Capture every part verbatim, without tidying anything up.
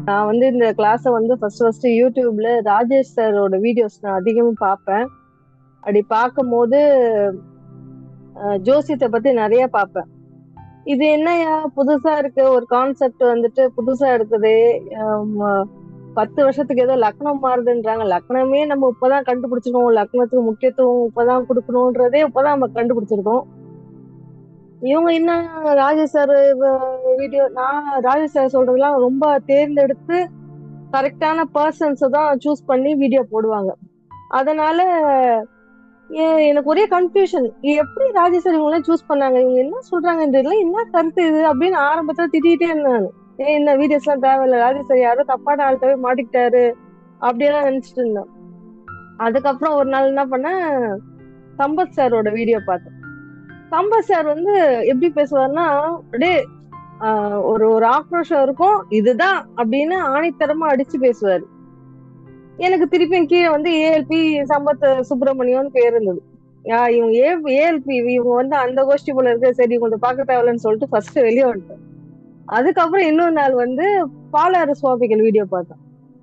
நான் வந்து இந்த கிளாஸை வந்து ஃபர்ஸ்ட் ஃபர்ஸ்ட் யூடியூப்ல ராஜேஷ் சாரோட வீடியோஸ் நான் அதிகமாக பார்ப்பேன். அப்படி பார்க்கும்போது அஹ், ஜோசியத்தை பத்தி நிறைய பார்ப்பேன். இது என்னையா புதுசா இருக்கு, ஒரு கான்செப்ட் வந்துட்டு புதுசா இருக்குதே. ஆம், பத்து வருஷத்துக்கு ஏதோ லக்னம் மாறுதுன்றாங்க. லக்னமே நம்ம இப்பதான் கண்டுபிடிச்சிருக்கோம். லக்னத்துக்கு முக்கியத்துவம் இப்பதான் கொடுக்கணும்ன்றதே இப்பதான் நம்ம கண்டுபிடிச்சிருக்கோம். இவங்க என்ன ராஜேஷ் சார் வீடியோ, நான் ராஜேஷ் சார் சொல்றதெல்லாம் ரொம்ப தேர்ந்தெடுத்து கரெக்டான பர்சன்ஸ் தான் சூஸ் பண்ணி வீடியோ போடுவாங்க. அதனால ஏ- எனக்கு ஒரே கன்ஃபியூஷன். எப்படி ராஜேஷ் சார் இவங்க சூஸ் பண்ணாங்க, இவங்க என்ன சொல்றாங்க, இதெல்லாம் என்ன கருத்து இது அப்படின்னு ஆரம்பத்துல திட்டிகிட்டே இருந்தேன். ஏன் இந்த வீடியோஸ் எல்லாம் தேவையில்ல, ராஜேஷ் சார் யாரோ தப்பான ஆள்கிட்டவே மாட்டிக்கிட்டாரு அப்படியெல்லாம் நினைச்சிட்டு இருந்தேன். அதுக்கப்புறம் ஒரு நாள் என்ன பண்ணேன், சம்பத் சாரோட வீடியோ பார்த்தேன். சம்பத் சார் வந்து எப்படி பேசுவாருன்னா, அப்படியே ஆஹ் ஒரு ஒரு ஆக்ரோஷம் இருக்கும், இதுதான் அப்படின்னு ஆணித்தரமா அடிச்சு பேசுவாரு. எனக்கு திருப்பியும் கீழே வந்து ஏஎல்பி சம்பத் சுப்பிரமணியம்னு பேர் இருந்தது. யா இவங்க ஏ ஏஎல்பி இவங்க வந்து அந்த கோஷ்டி போல இருக்கு, சரி கொஞ்சம் பார்க்க தேவையில்லன்னு சொல்லிட்டு ஃபர்ஸ்ட் வெளியே வந்துட்டேன். அதுக்கப்புறம் இன்னொரு நாள் வந்து பாலாறு சுவாமிகள் வீடியோ பார்த்தேன்.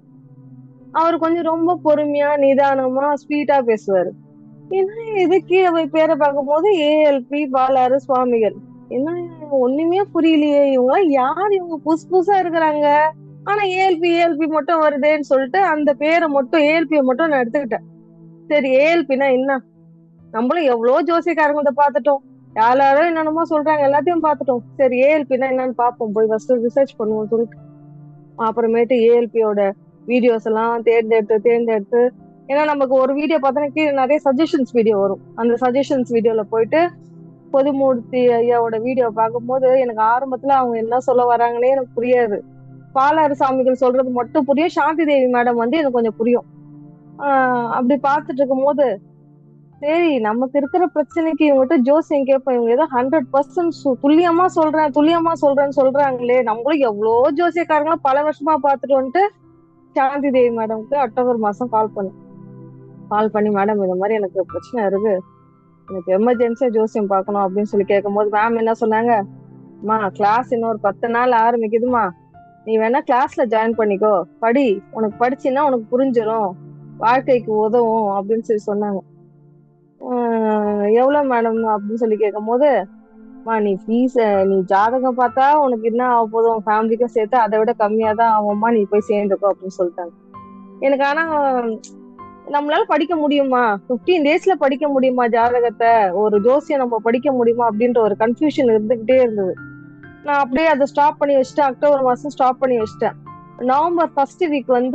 அவர் கொஞ்சம் ரொம்ப பொறுமையா நிதானமா ஸ்வீட்டா பேசுவாரு. என்ன இது கீழே போய் பேரை பார்க்கும்போது ஏஎல்பி பாலாறு சுவாமிகள். என்ன ஒண்ணுமே புரியலையே, இவங்க யார், இவங்க புதுசு புதுசா இருக்கிறாங்க. ஆனா ஏஎல்பி ஏஎல்பி மட்டும் வருதேன்னு சொல்லிட்டு அந்த பேரை மட்டும் ஏஎல்பியை மட்டும் நான் எடுத்துக்கிட்டேன். சரி ஏஎல்பினா என்ன, நம்மளும் எவ்வளவு ஜோசியக்காரங்கள்ட்ட பார்த்துட்டோம், யாராரும் என்னென்னமோ சொல்றாங்க, எல்லாத்தையும் பார்த்துட்டோம். சரி ஏஎல்பினா என்னன்னு பார்ப்போம், போய் ஃபர்ஸ்ட் ரிசர்ச் பண்ணுவோம் சொல்லிட்டு அப்புறமேட்டு ஏஎல்பியோட வீடியோஸ் எல்லாம் தேர்ந்தெடுத்து தேர்ந்தெடுத்து ஏன்னா நமக்கு ஒரு வீடியோ பார்த்தோன்னா கீழே நிறைய சஜஷன்ஸ் வீடியோ வரும். அந்த சஜஷன்ஸ் வீடியோல போயிட்டு பொதுமூர்த்தி ஐயாவோட வீடியோ பார்க்கும்போது எனக்கு ஆரம்பத்துல அவங்க என்ன சொல்ல வராங்கன்னே எனக்கு புரியாது. பாலாறு சாமிகள் சொல்றது மட்டும் புரியும், சாந்தி தேவி மேடம் வந்து எனக்கு கொஞ்சம் புரியும். ஆஹ் அப்படி பார்த்துட்டு இருக்கும் போது சரி நமக்கு இருக்கிற பிரச்சனைக்கு இவங்ககிட்ட ஜோசியம் கேட்போம், இவங்க ஏதோ ஹண்ட்ரட் பர்சன்ட் துல்லியமா சொல்றேன் துல்லியமா சொல்றேன்னு சொல்றாங்களே, நம்மளும் எவ்வளோ ஜோசியக்காரங்களும் பல வருஷமா பார்த்துட்டு வந்துட்டு சாந்தி தேவி மேடம்க்கு அக்டோபர் மாசம் கால் பண்ணேன். கால் பண்ணி மேடம் இந்த மாதிரி எனக்கு பிரச்சனை இருக்கு, எனக்கு எமர்ஜென்சியா ஜோசியம் பார்க்கணும் அப்படின்னு சொல்லி கேட்கும் போது மேம் என்ன சொன்னாங்க, அம்மா கிளாஸ் இன்னொரு பத்து நாள் ஆரம்பிக்குதுமா, நீ வேணா கிளாஸ்ல ஜாயின் பண்ணிக்கோ, படி, உனக்கு படிச்சுன்னா உனக்கு புரிஞ்சிடும், வாழ்க்கைக்கு உதவும் அப்படின்னு சொல்லி சொன்னாங்க. ஆஹ் எவ்வளவு மேடம் அப்படின்னு சொல்லி கேட்கும் போது, மா நீ ஃபீஸ், நீ ஜாதகம் பார்த்தா உனக்கு என்ன ஆக போதும், ஃபேமிலிக்கும் சேர்த்து அதை விட கம்மியா தான் ஆகும்மா, நீ போய் சேர்ந்துக்கோ அப்படின்னு சொல்லிட்டாங்க. எனக்கு ஆனா நம்மளால படிக்க முடியுமா, பிப்டீன் டேஸ்ல படிக்க முடியுமா ஜாதகத்தை, ஒரு ஜோசியம் நம்ம படிக்க முடியுமா அப்படின்ற ஒரு கன்ஃபியூஷன் இருந்துகிட்டே இருந்தது. நான் அப்படியே அதை ஸ்டாப் பண்ணி வச்சுட்டேன். அக்டோபர் மாசம் ஸ்டாப் பண்ணி வச்சுட்டேன். நவம்பர் ஃபர்ஸ்ட் வீக் வந்து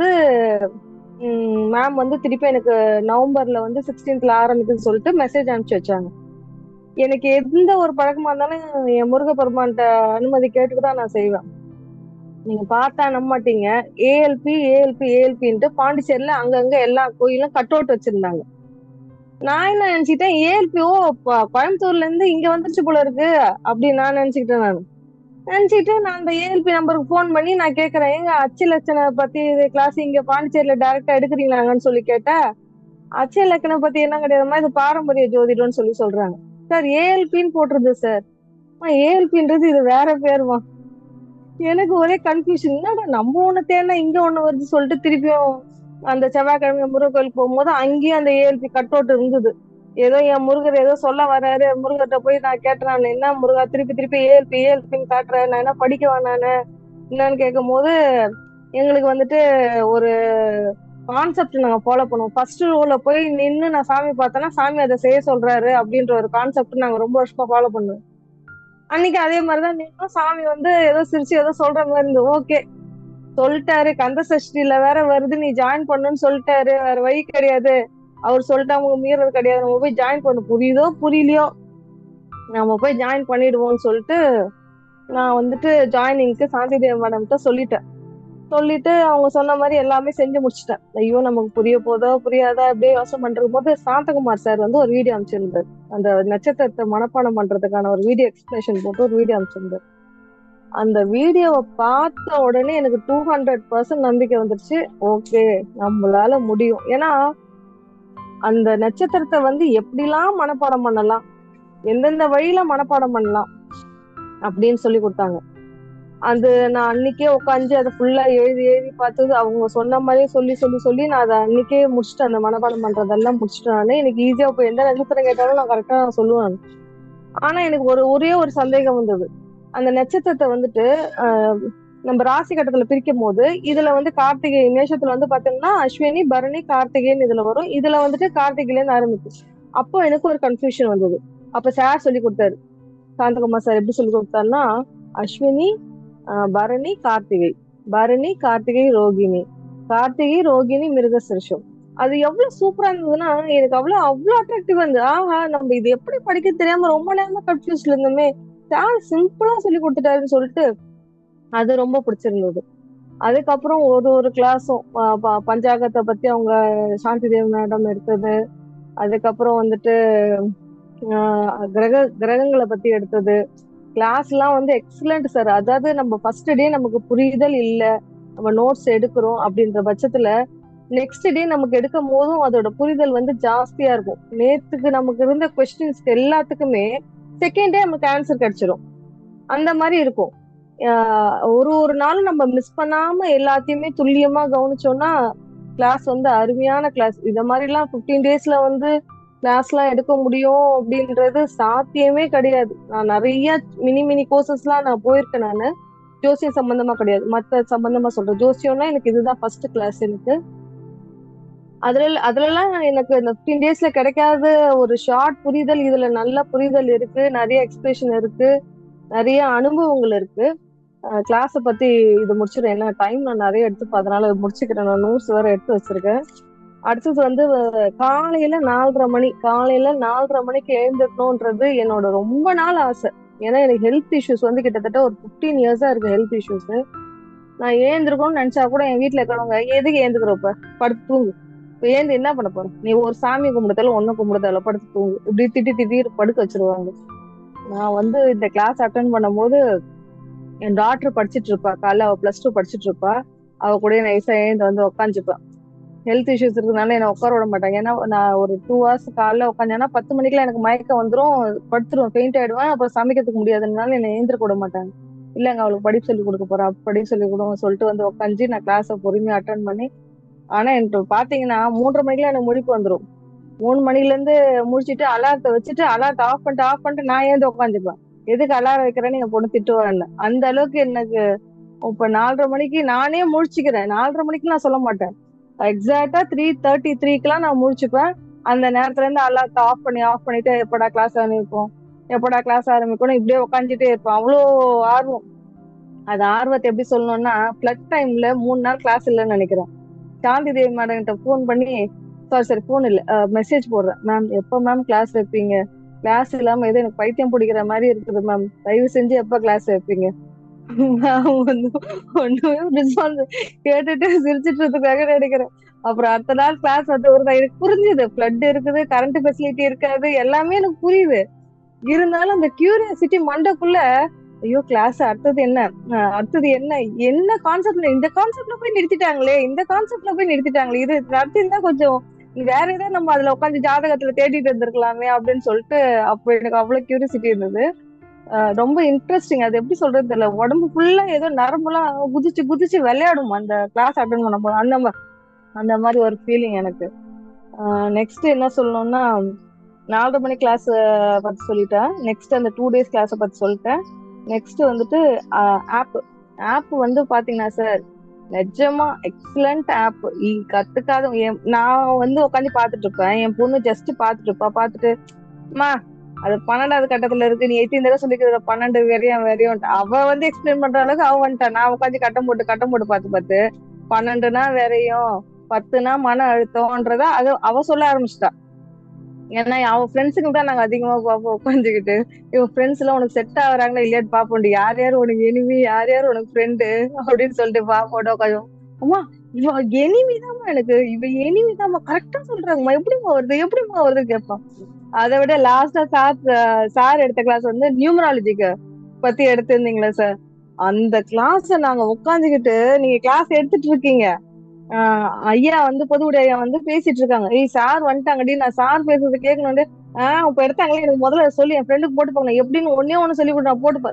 மேம் வந்து திருப்பி எனக்கு நவம்பர்ல வந்து சிக்ஸ்டீன்த்ல ஆரம்பிக்குதுன்னு சொல்லிட்டு மெசேஜ் அனுப்பிச்சு வச்சாங்க. எனக்கு எந்த ஒரு பழக்கமா இருந்தாலும் என் முருகப்பெருமான்கிட்ட அனுமதி கேட்டுதான் நான் செய்வேன். நீங்க பார்த்தா நம்ப மாட்டீங்க, ஏஎல்பி ஏஎல்பி ஏஎல்பின்ட்டு பாண்டிச்சேரியில அங்கங்க எல்லா கோயிலும் கட் அவுட் வச்சிருந்தாங்க. நான் என்ன நினைச்சிட்டேன், ஏஎல்பி ஓ கோயம்புத்தூர்ல இருந்து இங்க வந்துருச்சு போல இருக்கு அப்படின்னு நான் நினைச்சுக்கிட்டேன். நான் நினைச்சிட்டு நான் அந்த ஏஎல்பி நம்பருக்கு போன் பண்ணி நான் கேக்குறேன், எங்க அச்சு லட்சணை பத்தி கிளாஸ் இங்க பாண்டிச்சேரியில டைரக்டா எடுக்கிறீங்களாங்கன்னு சொல்லி கேட்டேன். அச்சய இலக்கணம் பத்தி என்ன கிடையாதுமா, இது பாரம்பரிய ஜோதிடம்னு சொல்லி சொல்றாங்க. Sir ஏஎல்பின்னு போட்டிருது sir. ஏஎல்பின்றது இது வேற பேருமா. எனக்கு ஒரே கன்ஃபியூஷன், என்னடா நம்ம ஒண்ணு தேடினா இங்க ஒண்ணு வருது சொல்லிட்டு திருப்பியும் அந்த செவ்வாய்க்கிழமை முருகர் கோயிலுக்கு போகும்போது அங்கேயும் அந்த ஏஎல்பி கட் அவுட் இருந்தது. ஏதோ என் முருகர் ஏதோ சொல்ல வர்றாரு, முருகர்கிட்ட போய் நான் கேட்டேன், என்ன முருகா திருப்பி திருப்பி ஏஎல்பி ஏஎல்பின்னு காட்டுறேன், நான் என்ன படிக்கவா நானு என்னன்னு கேட்கும் போது, எங்களுக்கு வந்துட்டு ஒரு கான்செப்ட் நாங்க ஃபாலோ பண்ணுவோம். ஃபர்ஸ்ட் ரோல போய் நின்னு நான் சாமி பார்த்தேன்னா சாமி அதை செய்ய சொல்றாரு அப்படின்ற ஒரு கான்செப்ட் நாங்க ரொம்ப வருஷமா ஃபாலோ பண்ணுவோம். அன்னைக்கு அதே மாதிரிதான் நின்னோம். சாமி வந்து ஏதோ சிரிச்சு ஏதோ சொல்ற மாதிரி இருந்தது. ஓகே சொல்லிட்டாரு, கந்த சஷ்டியில வேற வருது, நீ ஜாயின் பண்ணுன்னு சொல்லிட்டாரு, வேற வழி கிடையாது, அவர் சொல்லிட்டா அவங்க மீறது கிடையாது, நம்ம போய் ஜாயின் பண்ண, புரியுதோ புரியலையோ நம்ம போய் ஜாயின் பண்ணிடுவோம்னு சொல்லிட்டு நான் வந்துட்டு ஜாயினிங்க்கு சாந்தி தேவ் மேடம்கிட்ட சொல்லிட்டேன். சொல்லிட்டு அவங்க சொன்ன மாதிரி எல்லாமே செஞ்சு முடிச்சிட்டேன். ஐயோ நமக்கு புரிய போதோ புரியாதா அப்படியே யோசனை பண்றது போது சாந்தகுமார் சார் வந்து ஒரு வீடியோ அனுப்பிச்சிருந்தார். அந்த நட்சத்திரத்தை மனப்பாடம் பண்றதுக்கான ஒரு வீடியோ எக்ஸ்பிளேஷன் போட்டு ஒரு வீடியோ அனுப்பிச்சிருந்தார். அந்த வீடியோவை பார்த்த உடனே எனக்கு டூ ஹண்ட்ரட் பர்சன்ட் நம்பிக்கை வந்துருச்சு. ஓகே நம்மளால முடியும். ஏன்னா அந்த நட்சத்திரத்தை வந்து எப்படிலாம் மனப்பாடம் பண்ணலாம், எந்தெந்த வழியில மனப்பாடம் பண்ணலாம் அப்படின்னு சொல்லி கொடுத்தாங்க. அது நான் அன்னைக்கே உட்காந்து அதை ஃபுல்லா எழுதி எழுதி பார்த்தது அவங்க சொன்ன மாதிரியே சொல்லி சொல்லி சொல்லி நான் அதை அன்னைக்கே முடிச்சுட்டேன். அந்த மனப்பாடம் பண்றதெல்லாம் முடிச்சுட்டேன். நானே எனக்கு ஈஸியா போய் எந்த நட்சத்திரம் கேட்டாலும் நான் கரெக்டா சொல்லுவேன். ஆனா எனக்கு ஒரு ஒரே ஒரு சந்தேகம் வந்தது. அந்த நட்சத்திரத்தை வந்துட்டு ஆஹ் நம்ம ராசி கட்டத்துல பிரிக்கும் போது இதுல வந்து கார்த்திகை மேஷத்துல வந்து பாத்தீங்கன்னா அஸ்வினி பரணி கார்த்திகைன்னு இதுல வரும். இதுல வந்துட்டு கார்த்திகைல இருந்து ஆரம்பிச்சு. அப்போ எனக்கு ஒரு கன்ஃபியூஷன் வந்தது. அப்ப சார் சொல்லி கொடுத்தாரு, சாந்தகுமார் சார் எப்படி சொல்லி கொடுத்தாருன்னா, அஸ்வினி ஆஹ் பரணி கார்த்திகை, பரணி கார்த்திகை ரோகிணி, கார்த்திகை ரோகிணி மிருகசிருஷம். அது எவ்வளவு சூப்பரா இருந்ததுன்னா எனக்கு அவ்வளவு அவ்வளவு அட்ராக்டிவா இருந்தது. ஆஹா, நம்ம இது எப்படி படிக்க தெரியாம ரொம்ப நேரமா கன்ஃபியூஸ்ல இருந்தோமே, சார் சிம்பிளா சொல்லி கொடுத்துட்டாருன்னு சொல்லிட்டு அது ரொம்ப பிடிச்சிருந்தது. அதுக்கப்புறம் ஒரு ஒரு கிளாஸும் பஞ்சாங்கத்தை பத்தி அவங்க சாந்தி தேவ் மேடம் எடுத்தது. அதுக்கப்புறம் வந்துட்டு ஆஹ் கிரக கிரகங்களை பத்தி எடுத்தது. கிளாஸ் எல்லாம் வந்து எக்ஸலண்ட் சார். அதாவது நம்ம ஃபர்ஸ்ட் டே நமக்கு புரிதல் இல்ல, நம்ம நோட்ஸ் எடுக்கிறோம் அப்படின்ற பட்சத்துல நெக்ஸ்ட் டே நமக்கு எடுக்கும் போதும் அதோட புரிதல் வந்து ஜாஸ்தியா இருக்கும். நேத்துக்கு நமக்கு இருந்த கொஸ்டின்ஸ்க்கு எல்லாத்துக்குமே செகண்ட் டே நமக்கு ஆன்சர் கிடைச்சிடும். அந்த மாதிரி இருக்கும். ஆஹ் ஒரு ஒரு நாளும் நம்ம மிஸ் பண்ணாம எல்லாத்தையுமே துல்லியமா கவனிச்சோம்னா கிளாஸ் வந்து அருமையான கிளாஸ். இத மாதிரி எல்லாம் பிப்டீன் டேஸ்ல வந்து கிளாஸ் எல்லாம் எடுக்க முடியும் அப்படின்றது சாத்தியமே கிடையாது. நான் நிறைய மினி மினி கோர்சஸ் எல்லாம் நான் போயிருக்கேன். நானு ஜோசியம் சம்பந்தமா கிடையாது, மத்த சம்பந்தமா சொல்றேன். ஜோசியம்னா எனக்கு இதுதான் ஃபர்ஸ்ட் கிளாஸ். எனக்கு அதுல அதுல எல்லாம் எனக்கு இந்த பிப்டீன் டேஸ்ல கிடைக்காத ஒரு ஷார்ட் புரிதல் இதுல நல்ல புரிதல் இருக்கு, நிறைய எக்ஸ்பிரஷன் இருக்கு, நிறைய அனுபவங்கள் இருக்கு. கிளாஸை பத்தி இது முடிச்சிடும். என்ன டைம் நான் நிறைய எடுத்துப்பேன், அதனால முடிச்சுக்கிறேன். நான் நோட்ஸ் வேற எடுத்து வச்சிருக்கேன். அடுத்தது வந்து காலையில நாலரை மணி காலையில நாலரை மணிக்கு எழுந்திருக்கணும்ன்றது என்னோட ரொம்ப நாள் ஆசை. ஏன்னா எனக்கு ஹெல்த் இஷ்யூஸ் வந்து கிட்டத்தட்ட ஒரு பிப்டீன் இயர்ஸா இருக்கு ஹெல்த் இஷ்யூஸ். நான் ஏந்திருக்கணும்னு நினைச்சா கூட என் வீட்டுல இருக்கிறவங்க எதுக்கு ஏந்துக்கிறப்ப படுத்து தூங்கு, இப்ப ஏந்து என்ன பண்ண போற, நீ ஒரு சாமி கும்பிடுதால ஒன்னும் கும்பிடுதால படுத்து தூங்கு, இப்படி திட்டி திட்டி படுக்க வச்சிருவாங்க. நான் வந்து இந்த கிளாஸ் அட்டன் பண்ணும் போது என் டாக்டர் படிச்சுட்டு இருப்பா, காலைல அவ பிளஸ் டூ படிச்சுட்டு இருப்பா, அவ கூட நைஸா எழுந்து வந்து உட்காந்துப்பேன். ஹெல்த் இஷ்யூஸ் இருக்கிறதுனால என்ன உட்கார விட மாட்டாங்க. ஏன்னா நான் ஒரு டூ ஹவர்ஸ் காலைல உட்காந்தேன்னா பத்து மணிக்கெல்லாம் எனக்கு மயக்கம் வந்துடும், படுத்துருவேன், பெயிண்ட் ஆயிடுவேன். அப்புறம் சமைக்கிறதுக்கு முடியாதுனால என்னை எழுந்திருக்க விட மாட்டாங்க. இல்லைங்க அவளுக்கு படிப்பு சொல்லி கொடுக்க போறேன், படிப்பு சொல்லி கொடுங்க சொல்லிட்டு வந்து உட்காந்து நான் கிளாஸை பொறுமையா அட்டன் பண்ணி. ஆனா எனக்கு பாத்தீங்கன்னா மூன்றரை மணிக்கெல்லாம் எனக்கு முழிப்பு வந்துடும். மூணு மணில இருந்து முடிச்சுட்டு அலாரத்தை வச்சுட்டு அலாரத்தை ஆஃப் பண்ணிட்டு ஆஃப் பண்ணிட்டு நான் ஏந்து உட்காந்துப்பேன். எதுக்கு அலாரம் வைக்கிறேன்னு என் பொண்ணு திட்டுவாங்க. அந்த அளவுக்கு எனக்கு இப்ப நாலரை மணிக்கு நானே முழிச்சுக்கிறேன். நாலரை மணிக்கு நான் சொல்ல மாட்டேன், எக்ஸாக்டா த்ரீ தேர்ட்டி த்ரீக்கெல்லாம் நான் முடிச்சுப்பேன். அந்த நேரத்துல இருந்து அலாரத்தை ஆஃப் பண்ணி ஆஃப் பண்ணிட்டு எப்படா கிளாஸ் ஆரம்பிப்போம், எப்படா கிளாஸ் ஆரம்பிக்கணும் இப்படியே உட்காந்துட்டே இருப்பேன். அவ்வளோ ஆர்வம். அது ஆர்வத்தை எப்படி சொல்லணும்னா, பிளட் டைம்ல மூணு நாள் கிளாஸ் இல்லைன்னு நினைக்கிறேன். சாந்தி தேவி மேடம் கிட்ட போன் பண்ணி, சாரி சாரி போன் இல்ல மெசேஜ் போடுறேன், மேம் எப்ப மேம் கிளாஸ் வைப்பீங்க, கிளாஸ் இல்லாம எது எனக்கு பைத்தியம் பிடிக்கிற மாதிரி இருக்குது மேம், தயவு செஞ்சு எப்ப கிளாஸ் வைப்பீங்க. வந்து ஒண்ணுமே ரெஸ்பான்ஸ் கேட்டுட்டு சிரிச்சிட்டு நினைக்கிறேன். அப்புறம் அடுத்த நாள் கிளாஸ் வந்து ஒரு எனக்கு புரிஞ்சுது, பிளட் இருக்குது, கரண்ட் ஃபெசிலிட்டி இருக்காது, எல்லாமே எனக்கு புரியுது. இருந்தாலும் அந்த கியூரியாசிட்டி மண்டக்குள்ள, ஐயோ கிளாஸ் அடுத்தது என்ன, அடுத்தது என்ன, என்ன கான்செப்ட்ல இந்த கான்செப்ட்ல போய் நிறுத்திட்டாங்களே, இந்த கான்செப்ட்ல போய் நிறுத்திட்டாங்களே, இது நடத்திருந்தா கொஞ்சம் வேற ஏதாவது நம்ம அதுல உட்காந்து ஜாதகத்துல தேடிட்டு இருந்திருக்கலாமே அப்படின்னு சொல்லிட்டு அப்போ எனக்கு அவ்வளவு கியூரியாசிட்டி இருந்தது. ரொம்ப இன்ட்ரெஸ்டிங். அது எப்படி சொல்றது தெரியல, உடம்பு ஃபுல்லா ஏதோ நரம்புலாம் குதிச்சு குதிச்சு விளையாடும் அந்த கிளாஸ் அட்டன் பண்ண போது. அந்த மாதிரி அந்த மாதிரி ஒரு ஃபீலிங் எனக்கு. நெக்ஸ்ட் என்ன சொல்லணும்னா, நாலரை மணி கிளாஸ் பத்தி சொல்லிட்டேன். நெக்ஸ்ட் அந்த டூ டேஸ் கிளாஸை பத்தி சொல்லிட்டேன். நெக்ஸ்ட் வந்துட்டு ஆப் ஆப் வந்து பாத்தீங்கன்னா சார் நிஜமா எக்ஸலண்ட் ஆப். கத்துக்காத நான் வந்து உட்காந்து பாத்துட்டு இருப்பேன், என் பொண்ணு ஜஸ்ட் பாத்துட்டு இருப்பா. பாத்துட்டு மா அது பன்னெண்டாவது கட்டத்துல இருக்கு, நீ எயிட்டீன் தடவை சொல்லிக்கிற பன்னெண்டு வரையும் வரையும் அவ வந்து எக்ஸ்பிளைன் பண்ற அளவுக்கு அவ வந்துட்டா. நான் உட்காந்து கட்டம் போட்டு கட்டம் போட்டு பார்த்து பார்த்து பன்னெண்டுனா வரையும் பத்துனா மன அழுத்தம்ன்றத அது அவ சொல்ல ஆரம்பிச்சிட்டா. ஏன்னா அவ ஃப்ரெண்ட்ஸுக்கு தான் நாங்க அதிகமா பார்ப்போம் உட்காந்துக்கிட்டு. இவன் ஃப்ரெண்ட்ஸ் எல்லாம் உனக்கு செட் ஆகுறாங்களா இல்லையான்னு பாப்போம், யார் யார் உனக்கு எனிமி யார் யார் உனக்கு ஃப்ரெண்டு அப்படின்னு சொல்லிட்டு பாப்போட உட்காந்து. அம்மா இவ எனிமிதாம்மா, எனக்கு இவ எனிமிதாம்மா, கரெக்டா சொல்றாங்கம்மா, எப்படிமா வருது எப்படிமா வருது கேட்பான். அதை விட லாஸ்டா சார் சார் எடுத்த கிளாஸ் வந்து நியூமராலஜிக்கு பத்தி எடுத்திருந்தீங்களா சார், அந்த கிளாஸ் நாங்க உட்காந்துக்கிட்டு நீங்க கிளாஸ் எடுத்துட்டு இருக்கீங்க, ஆஹ் ஐயா வந்து பொதுவுடைய ஐயா வந்து பேசிட்டு இருக்காங்க, ஏய் சார் வந்துட்டாங்கடி, நான் சார் பேசுறது கேட்கணும். ஆஹ் இப்ப எடுத்தாங்களே, எனக்கு முதல்ல சொல்லி என் ஃப்ரெண்டுக்கு போட்டு போங்க எப்படின்னு ஒன்னே ஒண்ணு சொல்லி கொடுத்து நான் போட்டுப்பேன்.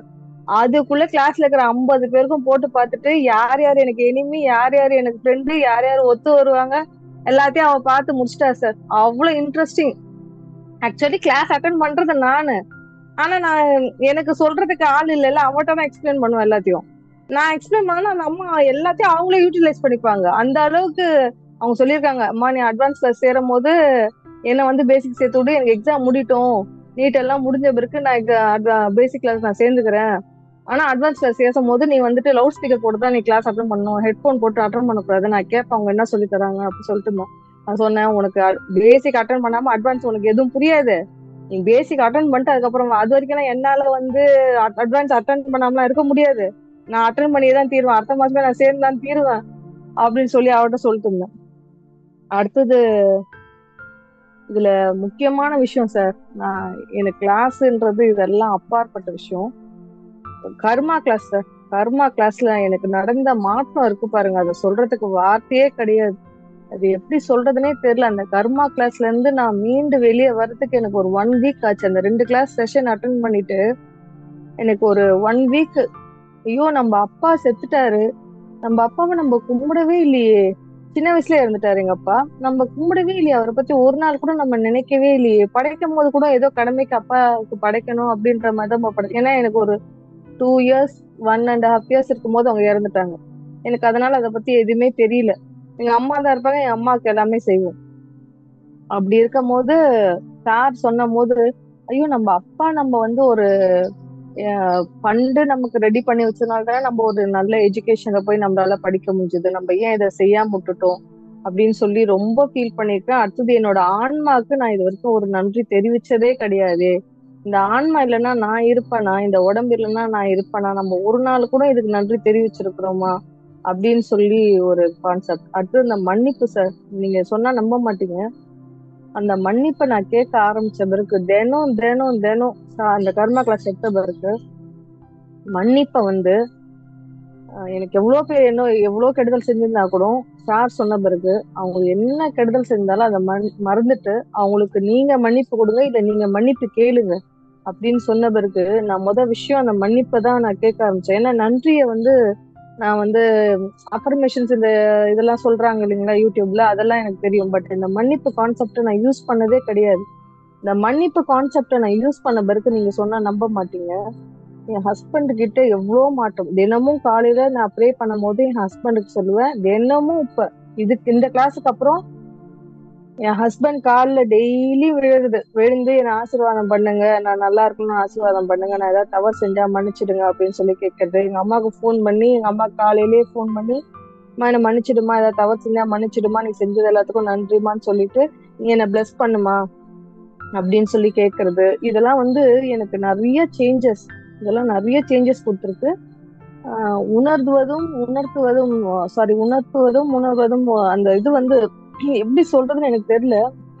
அதுக்குள்ள கிளாஸ்ல இருக்கிற ஐம்பது பேருக்கும் போட்டு பார்த்துட்டு யார் யார் எனக்கு எனிமி, யார் யார் எனக்கு ஃப்ரெண்டு, யார் யார் ஒத்து வருவாங்க எல்லாத்தையும் அவ பார்த்து முடிச்சிட்டா சார். அவ்வளவு இன்ட்ரெஸ்டிங். ஆக்சுவலி கிளாஸ் அட்டென்ட் பண்றது நானு. ஆனா நான் எனக்கு சொல்றதுக்கு ஆள் இல்லைல்ல, அவட்ட தான் எக்ஸ்பிளைன் பண்ணுவேன் எல்லாத்தையும். நான் எக்ஸ்பிளைன் பண்ணா அந்த அம்மா எல்லாத்தையும் அவங்களே யூட்டிலைஸ் பண்ணிப்பாங்க. அந்த அளவுக்கு அவங்க சொல்லியிருக்காங்க, அம்மா நீ அட்வான்ஸ் கிளாஸ் சேரும் போது என்ன வந்து பேசிக் சேர்த்து விடு, எனக்கு எக்ஸாம் முடியட்டும், நீட் எல்லாம் முடிஞ்ச பிறகு நான் பேசிக் கிளாஸ் நான் சேர்ந்துக்கிறேன். ஆனா அட்வான்ஸ் கிளாஸ் சேரும் போது நீ வந்துட்டு லவுட் ஸ்பீக்கர் போட்டு தான் நீ கிளாஸ் அட்டன் பண்ணணும், ஹெட்ஃபோன் போட்டு அட்டன் பண்ணக்கூடாது. நான் கேட்பேன் அவங்க என்ன சொல்லி தராங்க அப்படின்னு சொல்லிட்டு இருந்தேன். நான் சொன்னேன், உனக்கு பேசிக் அட்டன் பண்ணாம அட்வான்ஸ் உனக்கு எதுவும் புரியாது. நீ பேசிக் அட்டன் பண்ணிட்டு அதுக்கப்புறம் அது வரைக்கும் என்னால வந்து அட்வான்ஸ் அட்டன் பண்ணாமலாம் இருக்க முடியாது. நான் அட்டன் பண்ணியே தான் தீருவேன். அடுத்த மாசமே நான் சேர்ந்து தான் தீருவேன் அப்படின்னு சொல்லி அவர்கிட்ட சொல்லிட்டு இருந்தேன். அடுத்தது இதுல முக்கியமான விஷயம் சார், நான் எனக்கு கிளாஸ்ன்றது இதெல்லாம் அப்பாற்பட்ட விஷயம். கர்மா கிளாஸ் சார். கர்மா கிளாஸ்ல எனக்கு நடந்த மாற்றம் இருக்கு பாருங்க, அதை சொல்றதுக்கு வார்த்தையே கிடையாது. அது எப்படி சொல்றதுனே தெரியல. அந்த கர்மா கிளாஸ்ல இருந்து நான் மீண்டு வெளியே வர்றதுக்கு எனக்கு ஒரு ஒன் வீக் ஆச்சு. அந்த ரெண்டு கிளாஸ் செஷன் அட்டன் பண்ணிட்டு எனக்கு ஒரு ஒன் வீக், ஐயோ நம்ம அப்பா செத்துட்டாரு, நம்ம அப்பாவை நம்ம கும்பிடவே இல்லையே, சின்ன வயசுல இறந்துட்டாரு எங்க அப்பா, நம்ம கும்பிடவே இல்லையே, அவரை பத்தி ஒரு நாள் கூட நம்ம நினைக்கவே இல்லையே, படைக்கும் போது கூட ஏதோ கடமைக்கு அப்பாவுக்கு படைக்கணும் அப்படின்ற மாதிரி தான் படை. ஏன்னா எனக்கு ஒரு two years one and half years இருக்கும் போது அவங்க இறந்துட்டாங்க. எனக்கு அதனால அதை பத்தி எதுவுமே தெரியல. எங்க அம்மா தான் இருப்பாங்க, என் அம்மாவுக்கு எல்லாமே செய்வோம். அப்படி இருக்கும் போது சார் சொன்ன போது, ஐயோ நம்ம அப்பா நம்ம வந்து ஒரு ஃபண்டு நமக்கு ரெடி பண்ணி வச்சதுனால நம்ம ஒரு நல்ல எஜுகேஷன்ல போய் நம்மளால படிக்க முடிஞ்சது, நம்ம ஏன் இதை செய்யாம விட்டுட்டோம் அப்படின்னு சொல்லி ரொம்ப ஃபீல் பண்ணிருக்கேன். அடுத்தது என்னோட ஆன்மாவுக்கு நான் இது வரைக்கும் ஒரு நன்றி தெரிவிச்சதே கிடையாது. இந்த ஆன்மா இல்லைன்னா நான் இருப்பேனா, இந்த உடம்பு இல்லைன்னா நான் இருப்பேனா, நம்ம ஒரு நாள் கூட இதுக்கு நன்றி தெரிவிச்சிருக்கிறோமா அப்படின்னு சொல்லி ஒரு கான்செப்ட். அடுத்து இந்த மன்னிப்பு சார், நீங்க சொன்னா நம்ப மாட்டீங்க, அந்த மன்னிப்பை நான் கேட்க ஆரம்பிச்ச பிறகு தினம் தினம் தினம் அந்த கர்மா கிளாஸ் எடுத்த பிறகு மன்னிப்பை வந்து எனக்கு எவ்வளவு பேர் என்ன எவ்வளவு கெடுதல் செஞ்சிருந்தா கூட சார் சொன்ன பிறகு அவங்க என்ன கெடுதல் செஞ்சாலும் அதை மன் மறந்துட்டு அவங்களுக்கு நீங்க மன்னிப்பு கொடுங்க, இல்ல நீங்க மன்னிப்பு கேளுங்க அப்படின்னு சொன்ன பிறகு நான் முதல் விஷயம் அந்த மன்னிப்பை தான் நான் கேட்க ஆரம்பிச்சேன். ஏன்னா நன்றியை வந்து நான் வந்து அஃபர்மேஷன்ஸ் இந்த இதெல்லாம் சொல்றாங்க இல்லைங்களா யூடியூப்ல, அதெல்லாம் எனக்கு தெரியும். பட் இந்த மன்னிப்பு கான்செப்டை நான் யூஸ் பண்ணதே கிடையாது. இந்த மன்னிப்பு கான்செப்டை நான் யூஸ் பண்ண பிறகு நீங்க சொன்னா நம்ப மாட்டீங்க, என் ஹஸ்பண்ட் கிட்ட எவ்வளோ மாட்டோம். தினமும் காலையில நான் ப்ரே பண்ணும் போது என் ஹஸ்பண்டுக்கு சொல்லுவேன், தினமும் இப்ப இதுக்கு இந்த கிளாஸுக்கு அப்புறம் என் ஹஸ்பண்ட் காலில் டெய்லி விழுது, விழுந்து என்னை ஆசீர்வாதம் பண்ணுங்க, நான் நல்லா இருக்கணும்னு ஆசீர்வாதம் பண்ணுங்க, நான் ஏதாவது தவறு செஞ்சா மன்னிச்சிடுங்க அப்படின்னு சொல்லி கேட்கறது. எங்க அம்மாவுக்கு ஃபோன் பண்ணி எங்க அம்மா காலையிலேயே ஃபோன் பண்ணி, அம்மா என்னை மன்னிச்சிடுமா, ஏதாவது தவறு செஞ்சா மன்னிச்சிடுமா, நீ செஞ்சது எல்லாத்துக்கும் நன்றிமான்னு சொல்லிட்டு நீ என்னை பிளஸ் பண்ணுமா அப்படின்னு சொல்லி கேட்கறது. இதெல்லாம் வந்து எனக்கு நிறைய சேஞ்சஸ், இதெல்லாம் நிறைய சேஞ்சஸ் கொடுத்துருக்கு. ஆஹ் உணர்வதும் உணர்த்துவதும் சாரி உணர்த்துவதும் உணர்வதும் அந்த இது வந்து எப்படி சொல்றதுன்னு எனக்கு தெரியல.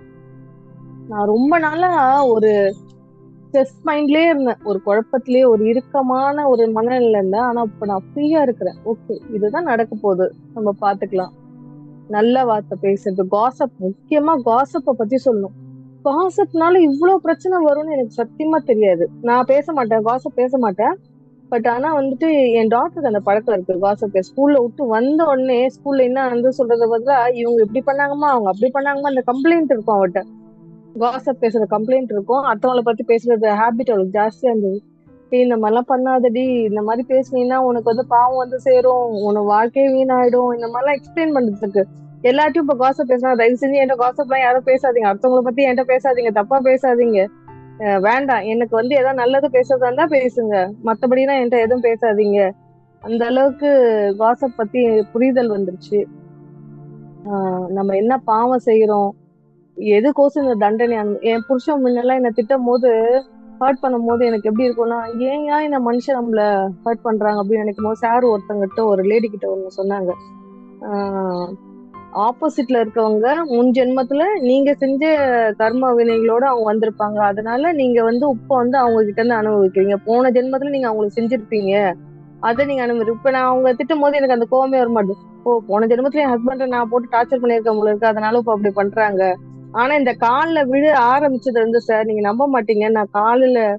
நான் ரொம்ப நாளா ஒரு ஸ்ட்ரெஸ் மைண்ட்லயே இருந்தேன், ஒரு குழப்பத்திலேயே, ஒரு இறுக்கமான ஒரு மனநிலையில இருந்தேன். ஆனா இப்ப நான் ஃப்ரீயா இருக்கிறேன். ஓகே, இதுதான் நடக்க போகுது, நம்ம பாத்துக்கலாம். நல்ல வார்த்தை பேசுறது, காசப், முக்கியமா காசப்பை பத்தி சொல்லணும். காசப்னால இவ்வளவு பிரச்சனை வரும்னு எனக்கு சத்தியமா தெரியாது. நான் பேச மாட்டேன், காசப் பேச மாட்டேன். பட் ஆனா வந்துட்டு என் டாக்டருக்கு அந்த பழக்கம் இருக்கு காசப். ஸ்கூல்ல விட்டு வந்த உடனே ஸ்கூல்ல என்ன வந்து சொல்றத பதிலா இவங்க இப்படி பண்ணாங்கம்மா, அவங்க அப்படி பண்ணாங்கம்மா, அந்த கம்ப்ளைண்ட் இருக்கும் அவட்ட. காசப் பேசுற கம்ப்ளைண்ட் இருக்கும், அடுத்தவங்களை பத்தி பேசுறது ஹேபிட் அவளுக்கு ஜாஸ்தியா இருந்தது. இந்த மாதிரிலாம் பண்ணாதடி, இந்த மாதிரி பேசுனீங்கன்னா உனக்கு வந்து பாவம் வந்து சேரும், உனக்கு வாழ்க்கையே வீணாயிடும், இந்த மாதிரிலாம் எக்ஸ்பிளைன் பண்றதுக்கு. எல்லாத்தையும் இப்ப காசப் பேசினா தயவு செஞ்சு என்கிட்ட காசப்லாம் யாரும் பேசாதீங்க, அடுத்தவங்களை பத்தி என்கிட்ட பேசாதீங்க, தப்பா பேசாதீங்க, வேண்டாம், எனக்கு வந்து ஏதாவது நல்லது பேசுறதா இருந்தா பேசுங்க, மத்தபடினா என்கிட்ட எதுவும் பேசாதீங்க. அந்த அளவுக்கு காசப் பத்தி புரிதல் வந்துருச்சு. ஆஹ் நம்ம என்ன பாவம் செய்யறோம், எதுக்கோசம் இந்த தண்டனை. என் புருஷன் முன்னெல்லாம் என்ன திட்டும் போது, ஹர்ட் பண்ணும் போது எனக்கு எப்படி இருக்கும்னா, ஏன் ஏன் இந்த மனுஷன் நம்மள ஹர்ட் பண்றாங்க அப்படின்னு நினைக்கும் போது சார் ஒருத்தங்கிட்ட ஒரு லேடி கிட்ட ஒண்ணு சொன்னாங்க, ஆஹ் ஆப்போசிட்ல இருக்கவங்க முன் ஜென்மத்துல நீங்க செஞ்ச கர்ம வினைகளோட அவங்க வந்திருப்பாங்க, அதனால நீங்க வந்து உப்ப வந்து அவங்க கிட்ட இருந்து அனுபவிக்கிறீங்க, போன ஜென்மத்துல நீங்க அவங்களுக்கு செஞ்சிருப்பீங்க, அதை நீங்க அனுபவி. இப்ப நான் அவங்க திட்டும் போது எனக்கு அந்த கோவமே வர மாட்டேது. ஓ, போன ஜென்மத்துல என் ஹஸ்பண்ட நான் போட்டு டார்ச்சர் பண்ணியிருக்கேன் போல இருக்கு, அதனால இப்ப அப்படி பண்றாங்க. ஆனா இந்த காலில் விழ ஆரம்பிச்சது வந்து சார், நீங்க நம்ப மாட்டீங்க, நான் காலில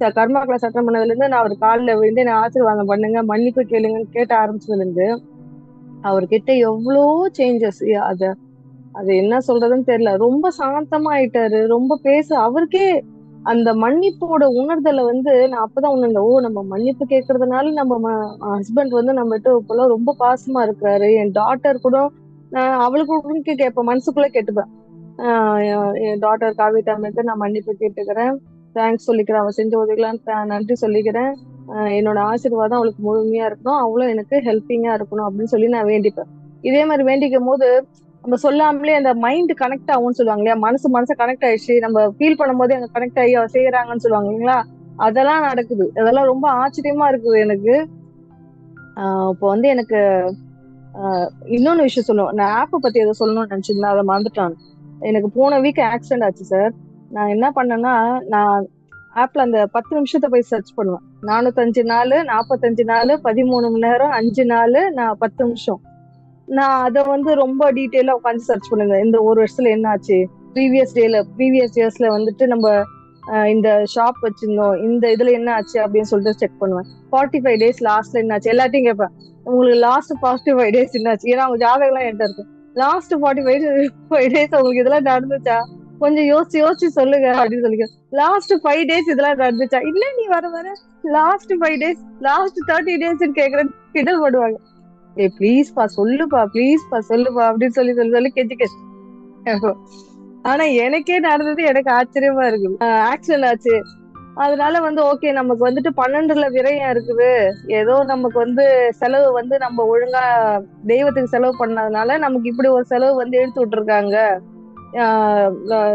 கர்மா கிளாஸ் அட்டன் பண்ணதுல இருந்து நான் அவர் காலில் விழுந்து என்ன ஆசீர்வாதம் பண்ணுங்க, மன்னிப்பு கேளுங்கன்னு கேட்ட ஆரம்பிச்சதுல இருந்து அவர்கிட்ட எவ்வளோ சேஞ்சஸ். அத அது என்ன சொல்றதுன்னு தெரியல. ரொம்ப சாந்தமா ஆயிட்டாரு. ரொம்ப பேச அவருக்கே அந்த மன்னிப்போட உணர்தலை வந்து நான் அப்பதான் உணர்ந்தேன். ஓ, நம்ம மன்னிப்பு கேட்கறதுனால நம்ம ஹஸ்பண்ட் வந்து நம்ம கிட்ட இப்பெல்லாம் ரொம்ப பாசமா இருக்கிறாரு. என் டாட்டர் கூட நான் அவளுக்கு கேட்பேன், மனசுக்குள்ள கேட்டுப்பேன். ஆஹ் என் என் டாட்டர் காவிதா மேற்கு நான் மன்னிப்பு கேட்டுக்கிறேன், தேங்க்ஸ் சொல்லிக்கிறேன், அவ செஞ்ச உதவிக்கெல்லாம் நன்றி சொல்லிக்கிறேன், ஆஹ் என்னோட ஆசீர்வாதம் அவளுக்கு முழுமையா இருக்கணும், அவளும் எனக்கு ஹெல்ப்பிங்கா இருக்கணும் அப்படின்னு சொல்லி நான் வேண்டிப்பேன். இதே மாதிரி வேண்டிக்கும் போது நம்ம சொல்லாமலே அந்த மைண்ட் கனெக்ட் ஆகும்னு சொல்லுவாங்க இல்லையா, மனசு மனசு கனெக்ட் ஆயிடுச்சு, நம்ம ஃபீல் பண்ணும் போதே அங்க கனெக்ட் ஆகி அவ செய்யறாங்கன்னு சொல்லுவாங்க இல்லைங்களா. அதெல்லாம் நடக்குது. அதெல்லாம் ரொம்ப ஆச்சரியமா இருக்குது எனக்கு. ஆஹ் இப்போ வந்து எனக்கு ஆஹ் இன்னொன்னு விஷயம் சொல்லுவோம். நான் ஆப்பை பத்தி எதை சொல்லணும்னு நினைச்சிருந்தேன், அதை மறந்துட்டான். எனக்கு போன வீக் ஆக்சிடென்ட் ஆச்சு சார். நான் என்ன பண்ணேன்னா, நான் ஆப்ல அந்த பத்து நிமிஷத்தை போய் சர்ச் பண்ணுவேன். நானூத்தஞ்சு நாலு நாற்பத்தஞ்சு நாலு பதிமூணு மணி நேரம் அஞ்சு நாலு நான் பத்து நிமிஷம் நான் அதை வந்து ரொம்ப டீட்டெயிலா உட்காந்து சர்ச் பண்ணுங்க. இந்த ஒரு வருஷத்துல என்ன ஆச்சு, ப்ரீவியஸ் டேல ப்ரீவியஸ் இயர்ஸ்ல வந்துட்டு நம்ம இந்த ஷாப் வச்சிருந்தோம், இந்த இதுல என்ன ஆச்சு அப்படின்னு சொல்லிட்டு செக் பண்ணுவேன். ஃபார்ட்டி ஃபைவ் டேஸ் லாஸ்ட்ல என்ன ஆச்சு எல்லாத்தையும் கேட்பேன். உங்களுக்கு லாஸ்ட் ஃபார்ட்டி ஃபைவ் டேஸ் என்னாச்சு, ஏன்னா அவங்க ஜாதகம் எல்லாம் என்கிட்ட இருக்கும். Last forty five five days உங்களுக்கு இதெல்லாம் நடந்துச்சா, கொஞ்சம் யோசிச்சு யோசிச்சு சொல்லுங்க அப்படின்னு சொல்லிக்க. லாஸ்ட் ஃபைவ் டேஸ் இதெல்லாம் நடந்துச்சா, இல்ல நீ வர வர last five days last thirty days கேட்கறேன்னு கிண்டல் பண்ணுவாங்க. ஏ ப்ளீஸ்பா சொல்லுப்பா, ப்ளீஸ்பா சொல்லுப்பா அப்படின்னு சொல்லி சொல்லி சொல்லி கெஞ்சி கெஞ்சி. ஆனா எனக்கே நடந்தது எனக்கு ஆச்சரியமா இருக்குது. ஆக்சிடென்ட் ஆச்சு, அதனால வந்து ஓகே நமக்கு வந்துட்டு பன்னெண்டுல விரயம் இருக்குது, ஏதோ நமக்கு வந்து செலவு வந்து நம்ம ஒழுங்கா தெய்வத்துக்கு செலவு பண்ணதுனால நமக்கு இப்படி ஒரு செலவு வந்து எடுத்து விட்டுருக்காங்க. ஆஹ்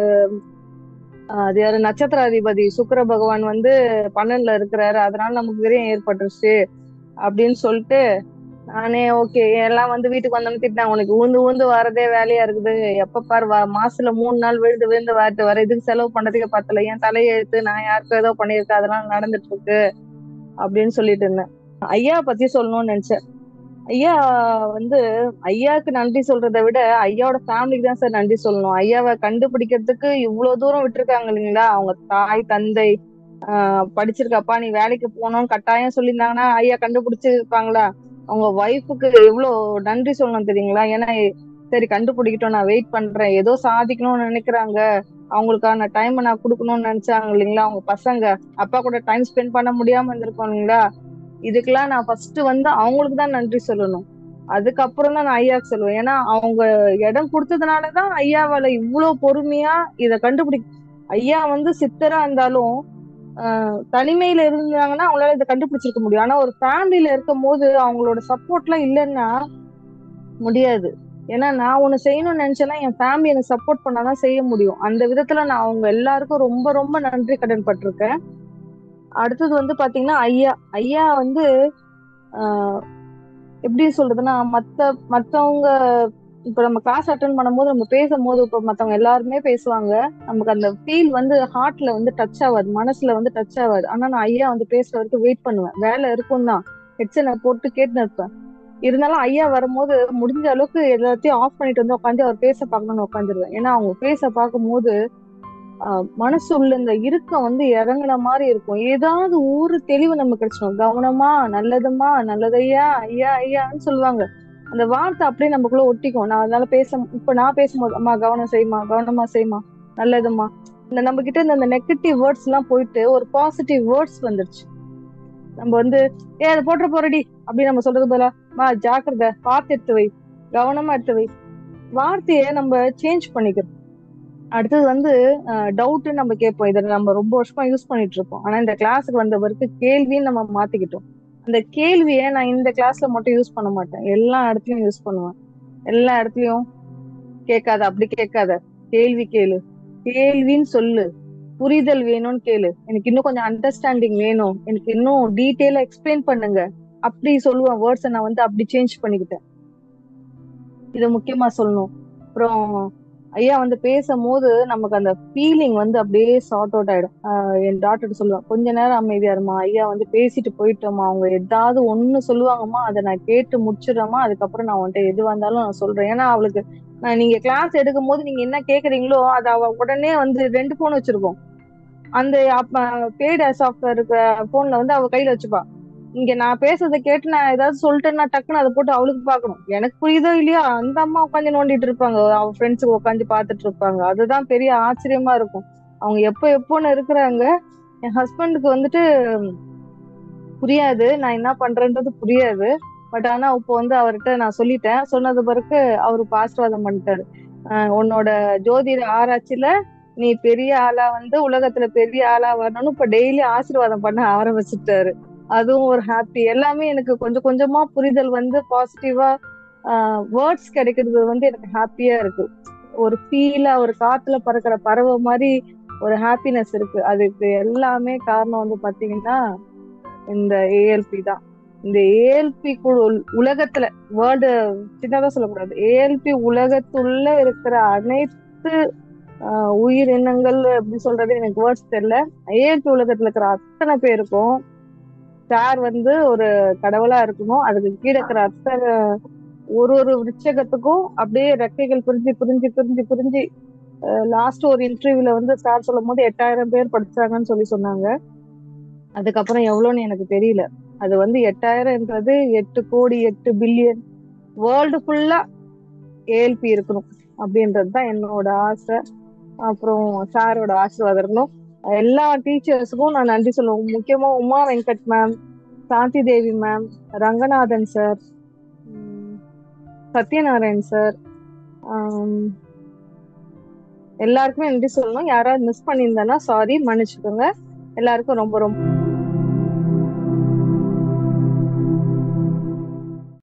அது யாரு, நட்சத்திராதிபதி சுக்கிர பகவான் வந்து பன்னெண்டுல இருக்கிறாரு, அதனால நமக்கு விரயம் ஏற்பட்டுருச்சு அப்படின்னு சொல்லிட்டு நானே ஓகே எல்லாம் வந்து வீட்டுக்கு வந்தோம்னு திட்டினாங்க, உனக்கு ஊந்து ஊந்து வரதே வேலையா இருக்குது, எப்ப பாரு வ மாசத்துல மூணு நாள் விழுந்து விழுந்து வரட்டு வர, இதுக்கு செலவு பண்றதுக்கு பத்தல, என் தலையெழுத்து நான் யாருக்கும் ஏதோ பண்ணியிருக்கேன் அதனால நடந்துட்டு இருக்கு அப்படின்னு சொல்லிட்டு இருந்தேன். ஐயா பத்தி சொல்லணும்னு நினைச்சேன். ஐயா வந்து ஐயாவுக்கு நன்றி சொல்றதை விட ஐயாவோட ஃபேமிலிக்கு தான் சார் நன்றி சொல்லணும். ஐயாவை கண்டுபிடிக்கிறதுக்கு இவ்வளவு தூரம் விட்டுருக்காங்க இல்லைங்களா. அவங்க தாய் தந்தை ஆஹ் படிச்சிருக்கப்பா நீ வேலைக்கு போகணும்னு கட்டாயம் சொல்லியிருந்தாங்கன்னா ஐயா கண்டுபிடிச்சிருப்பாங்களா. அவங்க ஒய்ஃபுக்கு எவ்வளவு நன்றி சொல்லணும் தெரியுங்களா. ஏன்னா சரி கண்டுபிடிக்கிட்டோம், நான் வெயிட் பண்றேன், ஏதோ சாதிக்கணும்னு நினைக்கிறாங்க, அவங்களுக்கான டைம் நான் கொடுக்கணும்னு நினைச்சாங்க இல்லைங்களா. அவங்க பசங்க அப்பா கூட டைம் ஸ்பெண்ட் பண்ண முடியாம இருந்திருக்கோம் இல்லைங்களா. இதுக்கெல்லாம் நான் ஃபர்ஸ்ட் வந்து அவங்களுக்கு தான் நன்றி சொல்லணும், அதுக்கப்புறம் தான் நான் ஐயாவுக்கு சொல்லுவேன். ஏன்னா அவங்க இடம் கொடுத்ததுனாலதான் ஐயாவால இவ்வளவு பொறுமையா இதை கண்டுபிடி. ஐயா வந்து சித்தரா இருந்தாலும் ஆஹ் தனிமையில இருந்தாங்கன்னா அவங்களால இதை கண்டுபிடிச்சிருக்க முடியும். ஆனா ஒரு ஃபேமிலியில இருக்கும் போது அவங்களோட சப்போர்ட் எல்லாம் இல்லைன்னா முடியாது. ஏன்னா நான் ஒண்ணு செய்யணும்னு நினைச்சேன்னா என் ஃபேமிலி எனக்கு சப்போர்ட் பண்ணாதான் செய்ய முடியும். அந்த விதத்துல நான் அவங்க எல்லாருக்கும் ரொம்ப ரொம்ப நன்றி கடன் பட்டிருக்கேன். அடுத்தது வந்து பாத்தீங்கன்னா ஐயா ஐயா வந்து ஆஹ் எப்படி சொல்றதுன்னா, மத்த மத்தவங்க இப்ப நம்ம கிளாஸ் அட்டன் பண்ணும்போது நம்ம பேசும்போது இப்ப மத்தவங்க எல்லாருமே பேசுவாங்க, நமக்கு அந்த ஃபீல் வந்து ஹார்ட்ல வந்து டச் ஆகாது, மனசுல வந்து டச் ஆகாது. ஆனா நான் ஐயா வந்து பேசுற வரைக்கும் வெயிட் பண்ணுவேன். வேலை இருக்கும் தான், ஹெட்செட் போட்டு கேட்டு இருப்பேன். இருந்தாலும் ஐயா வரும்போது முடிஞ்ச அளவுக்கு எல்லாத்தையும் ஆஃப் பண்ணிட்டு வந்து உட்காந்து அவர் பேச பார்க்கணும்னு உட்காந்துருவேன். ஏன்னா அவங்க பேச பார்க்கும்போது ஆஹ் மனசு உள்ள இந்த இறுக்கம் வந்து இறங்குன மாதிரி இருக்கும். ஏதாவது ஒரு தெளிவு நமக்கு கிடைச்சிடும். கவனமா, நல்லதுமா, நல்லதையா, ஐயா ஐயான்னு சொல்லுவாங்க. அந்த வார்த்தை அப்படியே நமக்குள்ள ஒட்டிக்கும். நான் அதனால பேச இப்ப நான் பேசும்போது அம்மா கவனம் செய்யுமா, கவனமா செய்யுமா, நல்லதுமா, இந்த நம்ம கிட்ட இருந்த அந்த நெகட்டிவ் வேர்ட்ஸ் எல்லாம் போயிட்டு ஒரு பாசிட்டிவ் வேர்ட்ஸ் வந்துருச்சு. நம்ம வந்து ஏ அதை போட்டுற போறடி அப்படின்னு நம்ம சொல்றது போல, மா ஜாக்கிரதை, பார்த்து எடுத்து வை, கவனமா எடுத்து வை, வார்த்தையை நம்ம சேஞ்ச் பண்ணிக்கிறோம். அடுத்தது வந்து டவுட் நம்ம கேட்போம், இதை நம்ம ரொம்ப வருஷமா யூஸ் பண்ணிட்டு இருப்போம். ஆனா இந்த கிளாஸுக்கு வந்த பிறகு கேள்வின்னு நம்ம மாத்திக்கிட்டோம். அந்த கேள்வியை நான் இந்த கிளாஸ்ல மட்டும் யூஸ் பண்ண மாட்டேன், எல்லா இடத்துலயும் யூஸ் பண்ணுவேன். எல்லா இடத்துலயும் கேட்காத, அப்படி கேட்காத, கேள்வி கேளு, கேள்வின்னு சொல்லு, புரிதல் வேணும்னு கேளு, எனக்கு இன்னும் கொஞ்சம் அண்டர்ஸ்டாண்டிங் வேணும், எனக்கு இன்னும் டீட்டெயிலா எக்ஸ்பிளைன் பண்ணுங்க, அப்படி சொல்லுவேன். வேர்ட்ஸை நான் வந்து அப்படி சேஞ்ச் பண்ணிக்கிட்டேன். இதை முக்கியமா சொல்லணும். அப்புறம் ஐயா வந்து பேசும்போது நமக்கு அந்த ஃபீலிங் வந்து அப்படியே சார்ட் அவுட் ஆயிடும். ஆஹ் என் டாக்டர் சொல்லுவேன், கொஞ்ச நேரம் அமைதியா இருமா, ஐயா வந்து பேசிட்டு போயிட்டோமா, அவங்க ஏதாவது ஒண்ணு சொல்லுவாங்கம்மா, அதை நான் கேட்டு முடிச்சிடுறேம்மா, அதுக்கப்புறம் நான் உன்கிட்ட எதுவா இருந்தாலும் நான் சொல்றேன். ஏன்னா அவளுக்கு நான் நீங்க கிளாஸ் எடுக்கும் போது நீங்க என்ன கேக்குறீங்களோ அதை அவ உடனே வந்து ரெண்டு போன் வச்சிருக்கோம். அந்த பெய்டு சாஃப்ட்வேர் இருக்கிற போன்ல வந்து அவ கையில வச்சுப்பா. இங்க நான் பேசுறதை கேட்டு நான் ஏதாவது சொல்லிட்டேன்னா டக்குன்னு அதை போட்டு அவளுக்கு பார்க்கணும். எனக்கு புரியுதோ இல்லையா, அந்த அம்மா உட்காந்து நோண்டிட்டு இருப்பாங்க, அவ ஃப்ரெண்ட்ஸுக்கு உட்காந்து பார்த்துட்டு இருப்பாங்க. அதுதான் பெரிய ஆச்சரியமா இருக்கும். அவங்க எப்போ எப்போன்னு இருக்கிறாங்க. என் ஹஸ்பண்டுக்கு வந்துட்டு புரியாது, நான் என்ன பண்றேன்றது புரியாது. பட் ஆனா இப்போ வந்து அவர்கிட்ட நான் சொல்லிட்டேன். சொன்னது பிறகு அவரு ஆசீர்வாதம் பண்ணிட்டாரு. அஹ் உன்னோட ஜோதிட ஆராய்ச்சியில நீ பெரிய ஆளா வந்து உலகத்துல பெரிய ஆளா வரணும்னு இப்ப டெய்லி ஆசீர்வாதம் பண்ண ஆரம்பிச்சுட்டாரு. அதுவும் ஒரு ஹாப்பி. எல்லாமே எனக்கு கொஞ்சம் கொஞ்சமா புரிதல் வந்து பாசிட்டிவா ஆஹ் வேர்ட்ஸ் கிடைக்கிறது வந்து எனக்கு ஹாப்பியா இருக்கு. ஒரு ஃபீலா ஒரு காத்துல பறக்கிற பறவை மாதிரி ஒரு ஹாப்பினஸ் இருக்கு. அதுக்கு எல்லாமே காரணம் வந்து பாத்தீங்கன்னா இந்த ஏஎல்பி தான். இந்த ஏஎல்பி உலகத்துல வேர்ல்டு சின்னதா சொல்லக்கூடாது, ஏஎல்பி உலகத்துள்ள இருக்கிற அனைத்து ஆஹ் உயிரினங்கள் எப்படி சொல்றது எனக்கு வேர்ட்ஸ் தெரியல. ஏஎல்பி உலகத்துல இருக்கிற அத்தனை பேருக்கும் சார் வந்து ஒரு கடவுளா இருக்கணும். அதுக்கு கீழே இருக்கிற அத்தனை ஒரு ஒரு விருட்சகத்துக்கும் அப்படியே ரெக்கைகள் பிரிஞ்சு பிரிஞ்சு பிரிஞ்சு பிரிஞ்சு லாஸ்ட் ஒரு இன்டர்வியூல வந்து சார் சொல்லும் போது எட்டாயிரம் பேர் படிச்சாங்கன்னு சொல்லி சொன்னாங்க. அதுக்கப்புறம் எவ்வளவுன்னு எனக்கு தெரியல. அது வந்து எட்டாயிரம்ன்றது எட்டு கோடி எட்டு பில்லியன் வேர்ல்டு ஃபுல்லா ஏஎல்பி இருக்கணும் அப்படின்றதுதான் என்னோட ஆசை. அப்புறம் சாரோட ஆசீர்வாதம் இருக்கணும். எல்லா டீச்சர்ஸுக்கும் நான் நன்றி சொல்லுவேன். முக்கியமா Uma Venkat ma'am, Shanti Devi ma'am, Ranganathan sir, Satyanarayan sir, எல்லாருக்குமே நன்றி சொல்லணும். யாராவது மிஸ் பண்ணியிருந்தேன்னா சாரி, மன்னிச்சுக்கோங்க. எல்லாருக்கும் ரொம்ப ரொம்ப